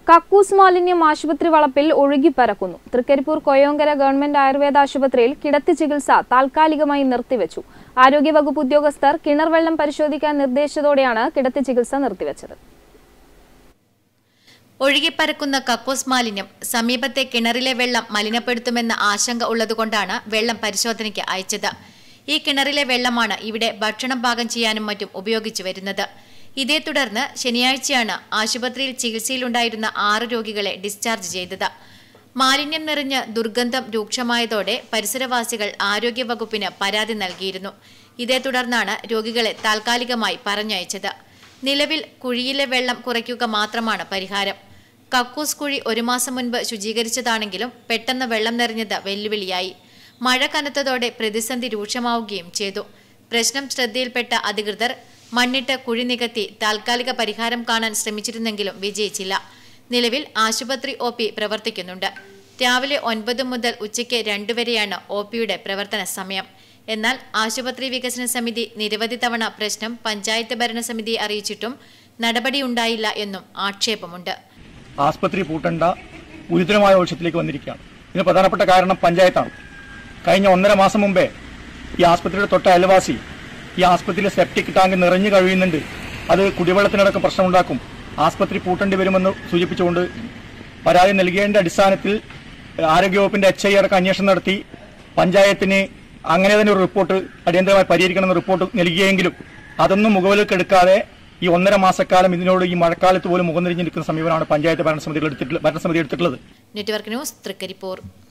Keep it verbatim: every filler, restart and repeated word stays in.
കക്കൂസ് മാലിന്യം ആശുപത്രി വളപ്പിൽ ഒഴുകിപ്പരക്കുന്നു. തൃക്കരിപ്പൂർ കൊയോങ്കര ഗവൺമെന്റ് ആയുർവേദ ആശുപത്രിയിൽ കിടത്തി ചികിത്സ താൽക്കാലികമായി നിർത്തിവെച്ചു. ആരോഗ്യവകുപ്പ് ഉദ്യോഗസ്ഥർ കിണർ വെള്ളം പരിശോധിക്കാൻ നിർദ്ദേശിച്ചതോടെയാണ് കിടത്തി ചികിത്സ നിർത്തിവെച്ചത്. ഒഴുകിപ്പരക്കുന്ന കക്കൂസ് മാലിന്യം സമീപത്തെ കിണറിലെ വെള്ളം മലിനപ്പെടുത്തുമെന്ന ആശങ്ക ഉള്ളതുകൊണ്ടാണ് വെള്ളം പരിശോധനയ്ക്ക് അയച്ചത്. ഈ കിണറിലെ വെള്ളമാണ് ഇവിടെ ഭക്ഷണം പാകം ചെയ്യാനും മറ്റും ഉപയോഗിച്ചു വരുന്നത്. ഇതേ തുടർന്ന് ശനിയാഴ്ചയാണ് ആശുപത്രിയിൽ ചികിത്സയിലുണ്ടായിരുന്ന ആറ് രോഗികളെ ഡിസ്ചാർജ് ചെയ്തത്. മാലിന്യം നിറഞ്ഞ് ദുർഗന്ധം രൂക്ഷമായതോടെ പരിസരവാസികൾ ആരോഗ്യവകുപ്പിന് പരാതി നൽകിയിരുന്നു. ഇതേ തുടർന്നാണ് രോഗികളെ താൽക്കാലികമായി പറഞ്ഞയച്ചത്. നിലവിൽ കുഴിയിലെ വെള്ളം കുറയ്ക്കുക മാത്രമാണ് പരിഹാരം. കക്കൂസ് കുഴി ഒരു മാസം മുൻപ് ശുചീകരിച്ചതാണെങ്കിലും പെട്ടെന്ന് വെള്ളം നിറഞ്ഞത് വെല്ലുവിളിയായി. മഴ കനത്തതോടെ പ്രതിസന്ധി രൂക്ഷമാവുകയും ചെയ്തു. പ്രശ്നം ശ്രദ്ധയിൽപ്പെട്ട അധികൃതർ മണ്ണിട്ട് കുഴി നികത്തി താൽക്കാലിക പരിഹാരം കാണാൻ ശ്രമിച്ചിരുന്നെങ്കിലും വിജയിച്ചില്ല. നിലവിൽ ആശുപത്രി ഒ പി പ്രവർത്തിക്കുന്നുണ്ട്. രാവിലെ ഒൻപത് മുതൽ ഉച്ചയ്ക്ക് രണ്ടു വരെയാണ് ഒ പിയുടെ പ്രവർത്തന സമയം. എന്നാൽ ആശുപത്രി വികസന സമിതി നിരവധി തവണ പ്രശ്നം പഞ്ചായത്ത് ഭരണസമിതിയെ അറിയിച്ചിട്ടും നടപടിയുണ്ടായില്ല എന്നും ആക്ഷേപമുണ്ട്. ആശുപത്രി പൂട്ടേണ്ട ഗുരുതരമായ ആവശ്യത്തിലേക്ക് വന്നിരിക്കുകയാണ്. ഇതിന് പ്രധാനപ്പെട്ട കാരണം പഞ്ചായത്താണ്. കഴിഞ്ഞ ഒന്നര മാസം മുമ്പേ ഈ ആശുപത്രിയുടെ തൊട്ട അയൽവാസി ഈ ആശുപത്രിയിലെ സെപ്റ്റിക് ടാങ്ക് നിറഞ്ഞു കഴിയുന്നുണ്ട്, അത് കുടിവെള്ളത്തിനടക്കം പ്രശ്നമുണ്ടാക്കും, ആശുപത്രി പൂട്ടേണ്ടി വരുമെന്ന് സൂചിപ്പിച്ചുകൊണ്ട് പരാതി നൽകിയതിന്റെ അടിസ്ഥാനത്തിൽ ആരോഗ്യവകുപ്പിന്റെ എച്ച് ഐ അടക്കം അന്വേഷണം നടത്തി പഞ്ചായത്തിന് അങ്ങനെ തന്നെ ഒരു റിപ്പോർട്ട് അടിയന്തരമായി പരിഹരിക്കണമെന്ന റിപ്പോർട്ട് നൽകിയെങ്കിലും അതൊന്നും മുഖവിലേക്കെടുക്കാതെ ഈ ഒന്നര മാസക്കാലം ഇതിനോട് ഈ മഴക്കാലത്ത് പോലും മുഖം തിരിഞ്ഞു നിൽക്കുന്ന സമീപനമാണ് പഞ്ചായത്ത് ഭരണസമിതി എടുത്തിട്ടുള്ളത്. Network news Trikaripur.